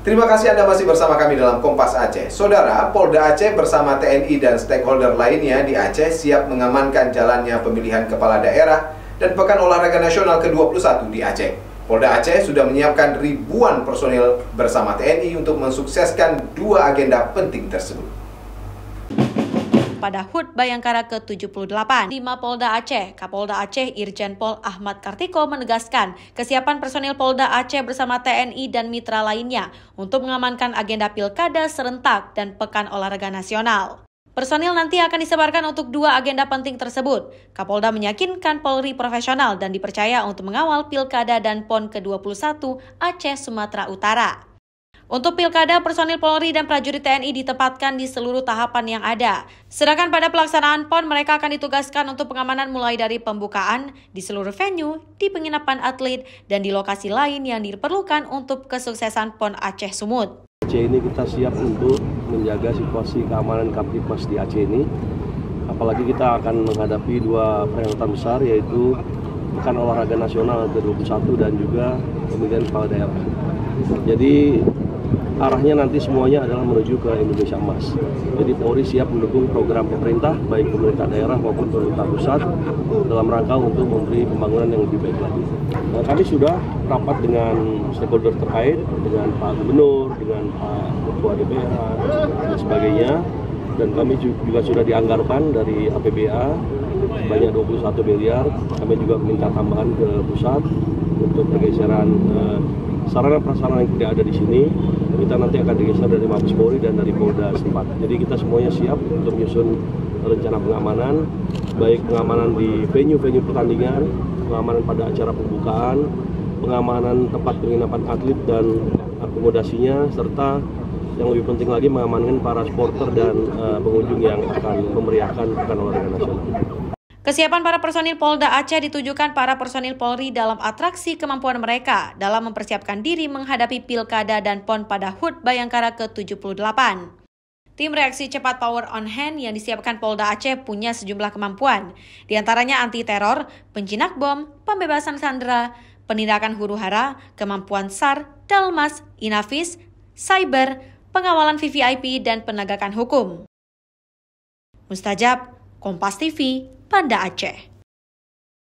Terima kasih Anda masih bersama kami dalam Kompas Aceh. Saudara, Polda Aceh bersama TNI dan stakeholder lainnya di Aceh siap mengamankan jalannya pemilihan kepala daerah dan Pekan Olahraga Nasional ke-21 di Aceh. Polda Aceh sudah menyiapkan ribuan personil bersama TNI untuk mensukseskan dua agenda penting tersebut. Pada HUT Bayangkara ke-78 di Mapolda Aceh, Kapolda Aceh Irjen Pol Ahmad Kartiko menegaskan kesiapan personil Polda Aceh bersama TNI dan mitra lainnya untuk mengamankan agenda pilkada serentak dan Pekan Olahraga Nasional. Personil nanti akan disebarkan untuk dua agenda penting tersebut. Kapolda meyakinkan Polri profesional dan dipercaya untuk mengawal pilkada dan PON ke-21 Aceh Sumatera Utara. Untuk pilkada, personil Polri dan prajurit TNI ditempatkan di seluruh tahapan yang ada. Sedangkan pada pelaksanaan PON, mereka akan ditugaskan untuk pengamanan mulai dari pembukaan, di seluruh venue, di penginapan atlet, dan di lokasi lain yang diperlukan untuk kesuksesan PON Aceh Sumut. Aceh ini kita siap untuk menjaga situasi keamanan Kamtipmas di Aceh ini. Apalagi kita akan menghadapi dua peringatan besar, yaitu Pekan Olahraga Nasional ke-21 dan juga pemilihan kepala daerah. Jadi arahnya nanti semuanya adalah menuju ke Indonesia Emas. Jadi Polri siap mendukung program pemerintah, baik pemerintah daerah maupun pemerintah pusat, dalam rangka untuk memberi pembangunan yang lebih baik lagi. Nah, kami sudah rapat dengan stakeholder terkait, dengan Pak Gubernur, dengan Pak Ketua DPR, dan sebagainya. Dan kami juga sudah dianggarkan dari APBA sebanyak 21 miliar. Kami juga minta tambahan ke pusat untuk pergeseran sarana prasarana yang tidak ada di sini. Kita nanti akan digeser dari Mabes Polri dan dari Polda setempat. Jadi kita semuanya siap untuk menyusun rencana pengamanan, baik pengamanan di venue-venue pertandingan, pengamanan pada acara pembukaan, pengamanan tempat penginapan atlet dan akomodasinya, serta yang lebih penting lagi mengamankan para supporter dan pengunjung yang akan memeriahkan Pekan Olahraga Nasional. Kesiapan para personil Polda Aceh ditujukan para personil Polri dalam atraksi kemampuan mereka dalam mempersiapkan diri menghadapi pilkada dan PON pada HUT Bayangkara ke-78. Tim reaksi cepat Power on Hand yang disiapkan Polda Aceh punya sejumlah kemampuan, diantaranya anti-teror, penjinak bom, pembebasan sandera, penindakan huru-hara, kemampuan SAR, Dalmas, Inavis, cyber, pengawalan VVIP, dan penegakan hukum. Mustajab, Kompas TV, Banda Aceh.